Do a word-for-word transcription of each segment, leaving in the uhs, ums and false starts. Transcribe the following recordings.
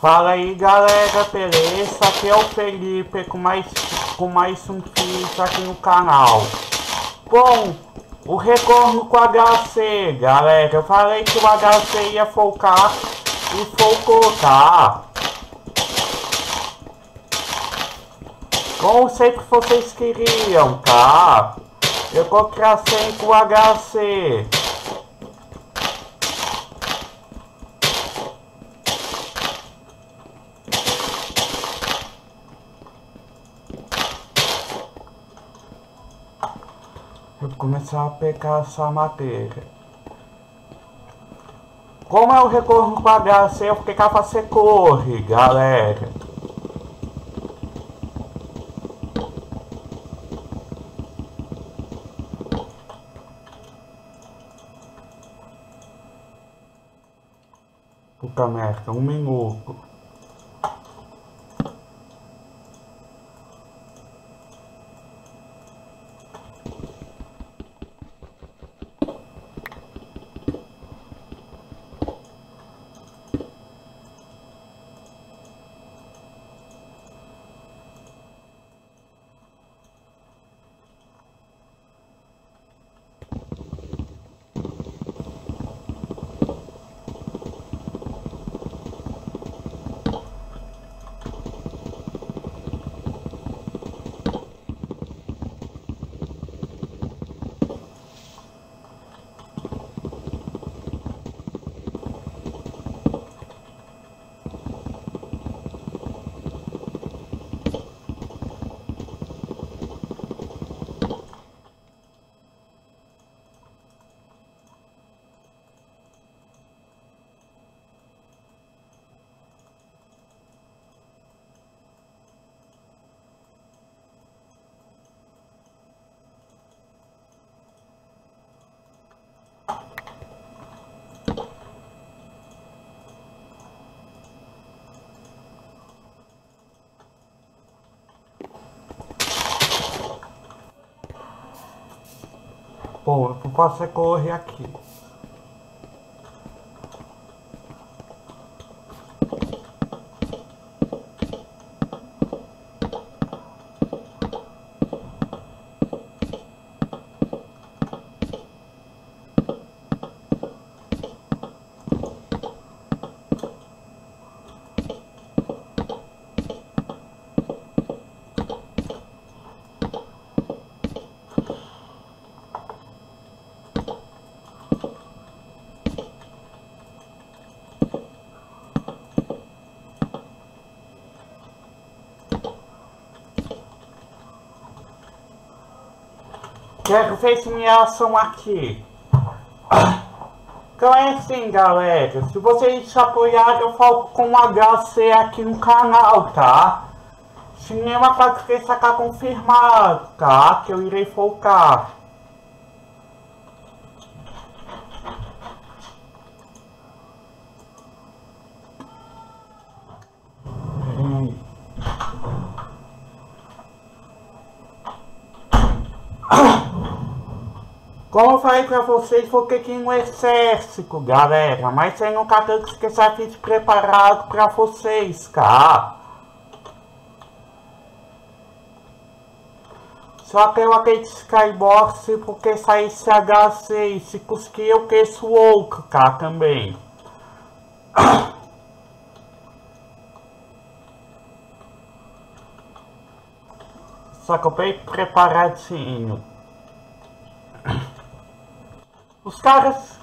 Fala aí galera, beleza? Aqui é o Felipe com mais, com mais um vídeo aqui no canal. Bom, o retorno com o H C, galera. Eu falei que o H C ia focar e focou, tá? Como sempre vocês queriam, tá? Eu vou trazer com o H C. Eu vou começar a pegar essa madeira. Como é o retorno com o H C, eu vou pegar pra você corre, galera. Puta merda, um minuto. Bom, eu posso correr aqui. Quero ver se minha ação aqui. Então é assim, galera. Se vocês apoiarem, eu foco com o H C aqui no canal, tá? Cinema pode ser sacar confirmado, tá? Que eu irei focar. Hum. Como eu falei pra vocês, foquei aqui no exército, galera. Mas aí nunca tenho que esquecer de fiz preparado pra vocês, tá? Só que eu acredito Skybox porque saísse H C e se conseguir eu queixo outro, tá? Também. Só que eu bem preparadinho. Os caras...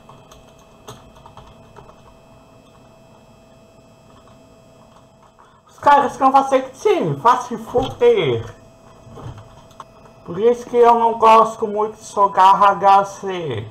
Os caras não vão ser que sim, fácil foder. Por isso que eu não gosto muito de jogar H C.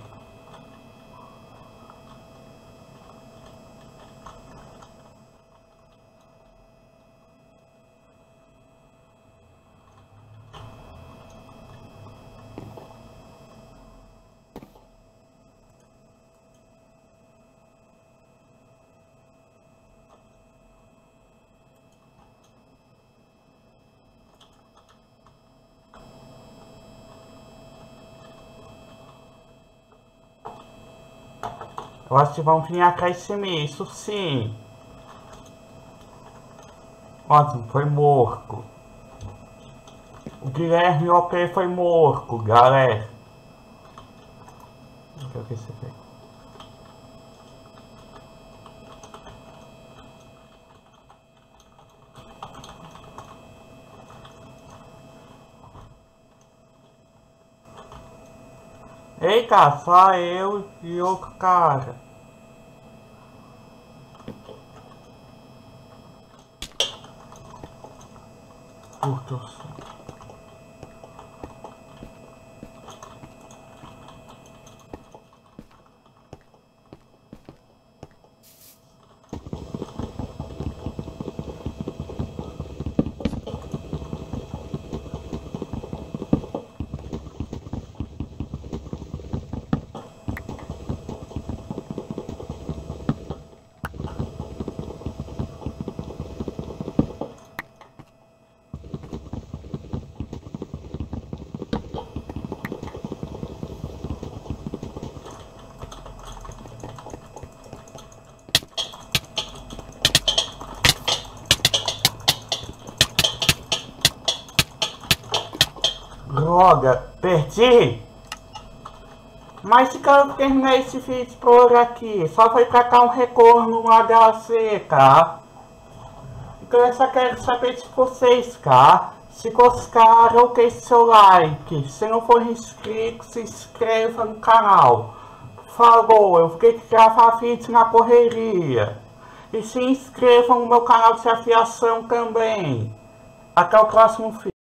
Eu acho que vão vir atrás de mim, isso sim. Ótimo, foi morto. O Guilherme O P foi morto, galera. O que é que você fez? Eita, só eu e outro cara. Puta, droga, perdi! Mas se eu terminar esse vídeo por aqui, só foi pra cá um retorno no H C, tá? Então eu só quero saber de vocês, tá? Se gostaram, deixe seu like. Se não for inscrito, se inscreva no canal. Por favor, eu fiquei de gravar vídeo na correria. E se inscrevam no meu canal de afiação também. Até o próximo vídeo.